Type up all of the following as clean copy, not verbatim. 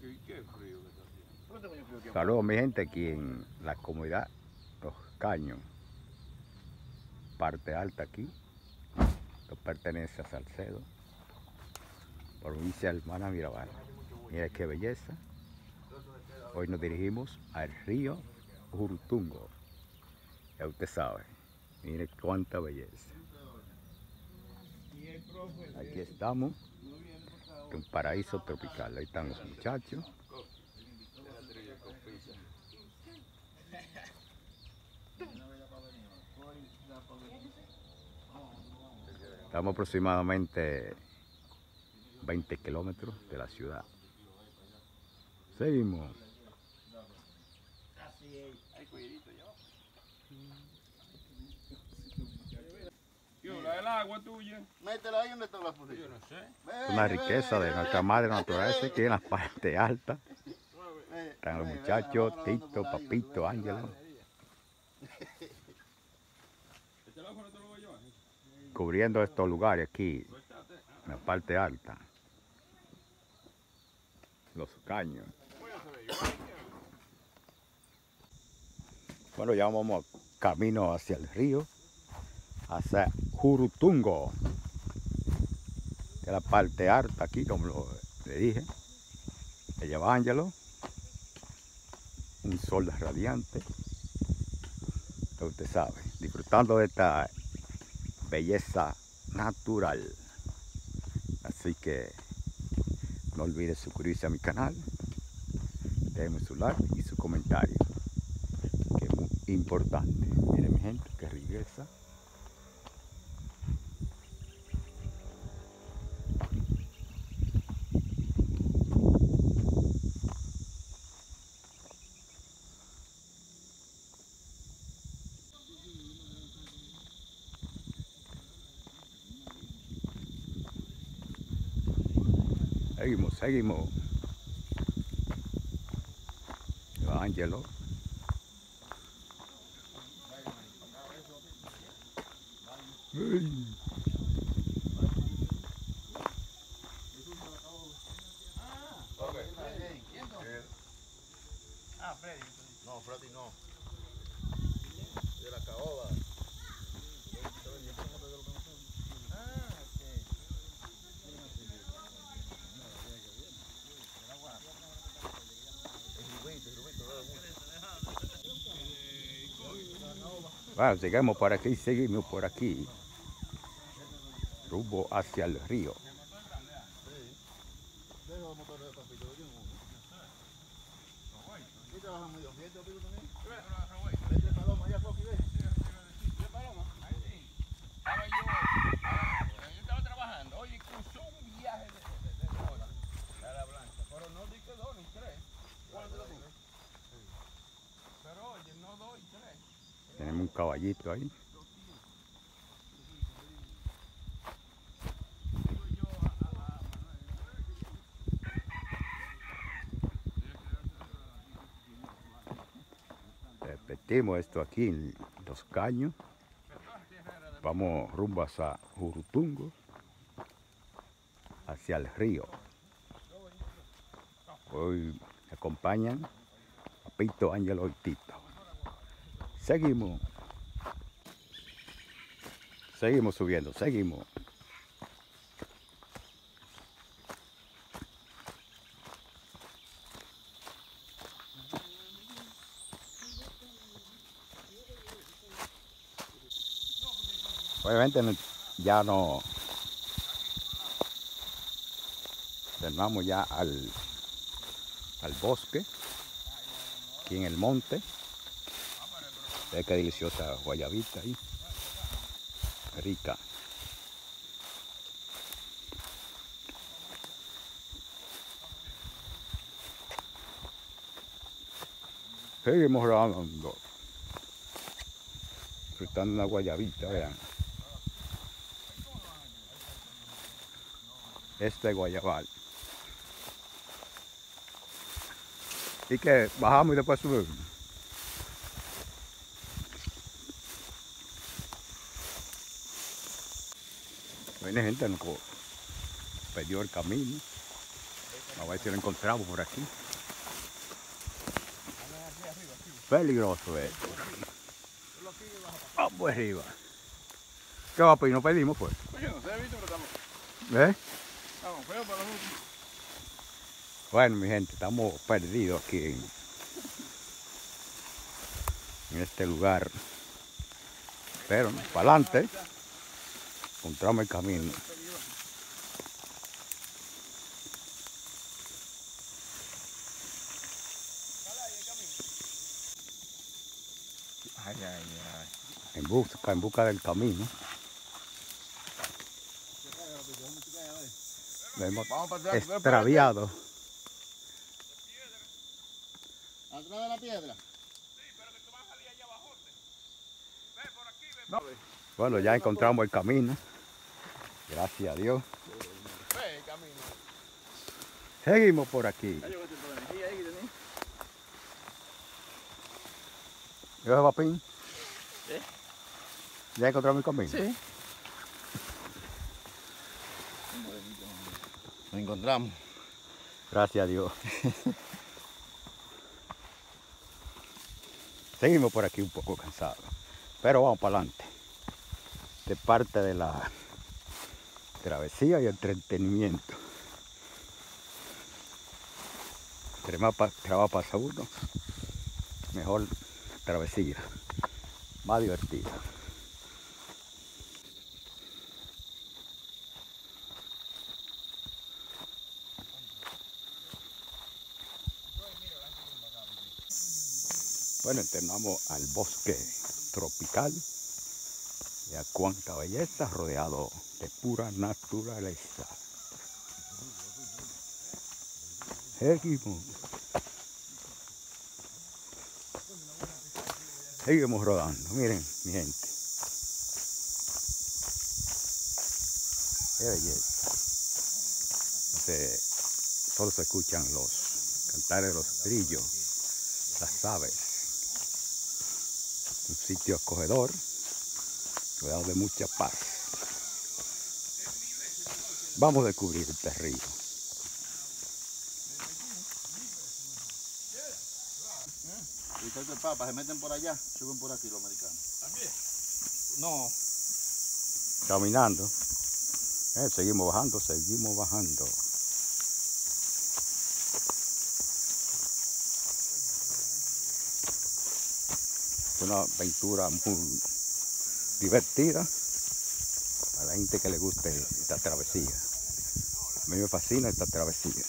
Saludos mi gente aquí en la comunidad Los Caños, parte alta aquí. Esto pertenece a Salcedo, provincia de Hermana Mirabal. Mira qué belleza. Hoy nos dirigimos al río Jurutungo. Ya usted sabe, mire cuánta belleza. Aquí estamos, en un paraíso tropical. Ahí están los muchachos. Estamos aproximadamente 20 kilómetros de la ciudad. Seguimos. El agua tuya. Métela ahí donde está la pusiste. Yo no sé. Una riqueza de nuestra madre naturaleza aquí en la parte alta. Están los muchachos, Tito, Papito, Ángelo, cubriendo estos lugares aquí, en la parte alta. Los Caños. Bueno, ya vamos camino hacia el río, hacia Jurutungo, que es la parte alta aquí, como le dije. Le lleva Ángelo, un sol radiante, ya usted sabe, disfrutando de esta belleza natural. Así que no olvide suscribirse a mi canal, déjenme su like y su comentario, que es muy importante. Miren mi gente, qué riqueza. Seguimos. Va Ángelo. Ay. Ah, Freddy. No, Freddy no. De la caoba. Bueno, seguimos por aquí, rumbo hacia el río. Yo estaba trabajando, oye, cruzó un viaje de horas a la Blanca, pero no di que 2 ni 3. Pero oye, no 2 y 3. Tenemos un caballito ahí. Repetimos esto aquí en Los Caños. Vamos rumbo hacia Jurutungo, hacia el río. Hoy me acompañan Papito, Ángelo y Tito. Seguimos subiendo, seguimos. Obviamente ya no vamos ya al bosque, aquí en el monte. Ve qué deliciosa guayabita ahí, rica. Seguimos rodando, disfrutando una guayabita, vean. Este guayabal. Y que bajamos y después subimos. Viene gente, no perdió el camino. A ver si lo encontramos por aquí. Peligroso esto. Vamos arriba. ¿Qué va, pues? ¿No pedimos, pues? Oye, no se ha visto, pero estamos. Estamos feos para los últimos. Bueno, mi gente, estamos perdidos aquí en este lugar. Pero para adelante encontramos el camino. Ay, ay, ay. En busca del camino. Hemos Vamos para atrás. extraviado. Atrás de la piedra. No. Bueno, ya encontramos el camino. Gracias a Dios. Ve el camino. Seguimos por aquí. Ya llegaste toda la energía ahí que tenés. ¿Yo, papín? ¿Eh? ¿Ya encontramos el camino? Sí. Nos encontramos. Gracias a Dios. Seguimos por aquí un poco cansados, pero vamos para adelante. De parte de la travesía y entretenimiento. Entre más trabajo pasa uno, mejor travesía, más divertida. Bueno, entramos al bosque tropical y a cuánta belleza, rodeado de pura naturaleza. Seguimos. Seguimos rodando, miren mi gente. Qué belleza. Solo se escuchan los cantares de los grillos, las aves. Un sitio acogedor, rodeado de mucha paz. Vamos a descubrir este río. Y de papa, se meten por allá, suben por aquí los americanos. ¿También? No. Caminando. Seguimos bajando, seguimos bajando. Es una aventura muy divertida a la gente que le guste esta travesía. A mí me fascina esta travesía.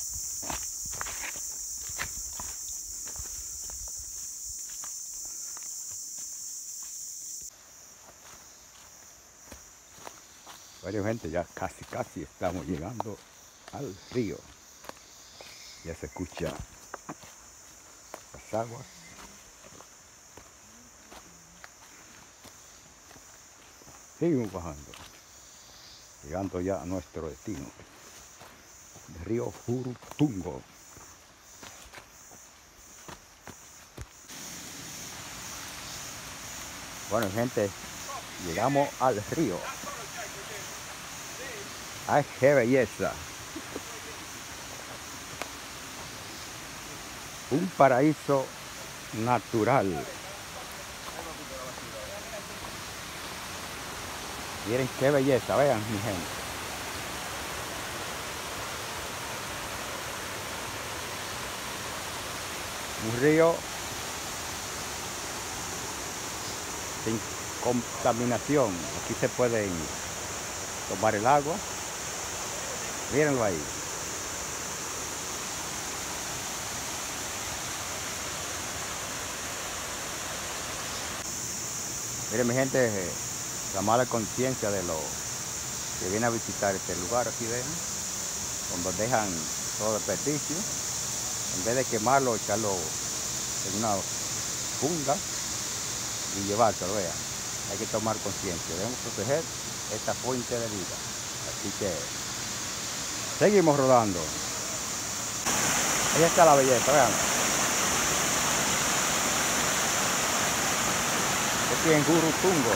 Bueno, gente, ya casi estamos llegando al río. Ya se escucha las aguas. Seguimos bajando, llegando ya a nuestro destino, el río Jurutungo. Bueno, gente, llegamos al río. ¡Ay, qué belleza! Un paraíso natural. Miren qué belleza, vean mi gente. Un río sin contaminación. Aquí se pueden tomar el agua. Mírenlo ahí. Miren mi gente, la mala conciencia de los que vienen a visitar este lugar, aquí ven, cuando dejan todo desperdicio, en vez de quemarlo, echarlo en una funda y llevárselo, vean. Hay que tomar conciencia, debemos proteger esta fuente de vida. Así que seguimos rodando. Ahí está la belleza, vean. Aquí en Jurutungo.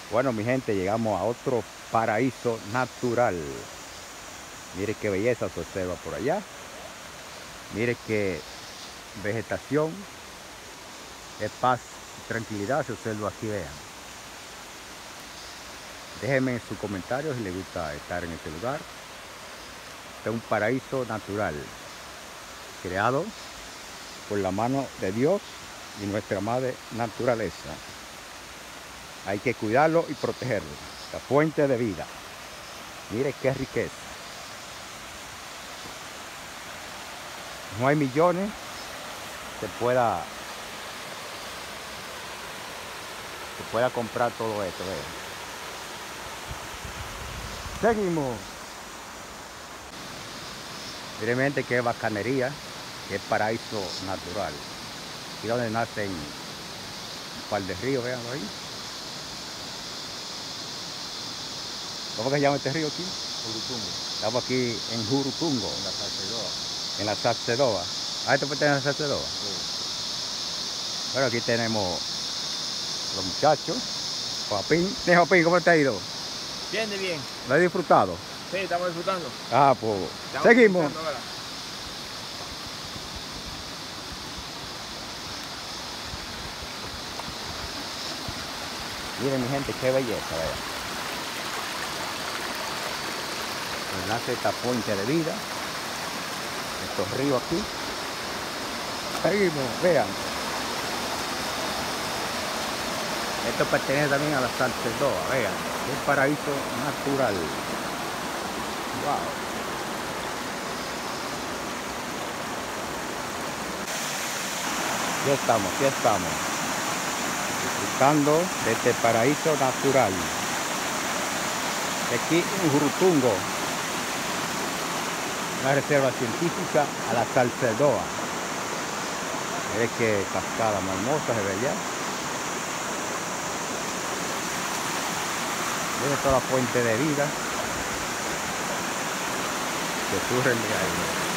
Bueno, mi gente, llegamos a otro paraíso natural. Mire qué belleza se observa por allá. Mire qué vegetación, qué paz y tranquilidad se observa aquí, vean. Déjenme en sus comentarios si les gusta estar en este lugar. Este es un paraíso natural, creado por la mano de Dios y nuestra madre naturaleza. Hay que cuidarlo y protegerlo. La fuente de vida. Mire qué riqueza. No hay millones que pueda comprar todo esto. Seguimos. Miren, gente, qué bacanería, qué paraíso natural. Aquí donde nacen un par de ríos, veanlo ahí. ¿Cómo que se llama este río aquí? Jurutungo. Estamos aquí en Jurutungo, En la Salcedoa. en la Salcedoa. Ah, ¿esto pertenece a la Salcedoa? Sí. Bueno, aquí tenemos los muchachos. Joaquín, Joaquín, ¿cómo te ha ido? Bien, bien. ¿Lo has disfrutado? Sí, estamos disfrutando. Ah, pues Estamos seguimos. disfrutando ahora. Miren, mi gente, qué belleza, vean. Nace esta fuente de vida, estos ríos aquí. Seguimos, vean. Esto pertenece también a la Salcedoa, vean. Un paraíso natural. Wow. Aquí estamos. Disfrutando de este paraíso natural. Aquí en Jurutungo. Una reserva científica a la Salcedoa. Miren qué cascada más hermosa se ve allá. Miren toda la fuente de vida que surgen de ahí.